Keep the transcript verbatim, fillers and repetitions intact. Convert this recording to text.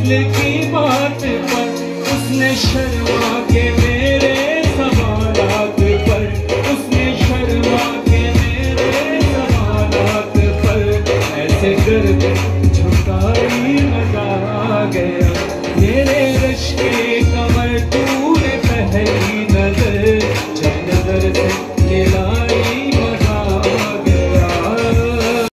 दिल की बात पर, उसने शर्मा के मेरे सवालात पर, उसने शर्मा के मेरे सवालात पर, ऐसे गर्दन झुकाई लगा गया मेरे रिश्ते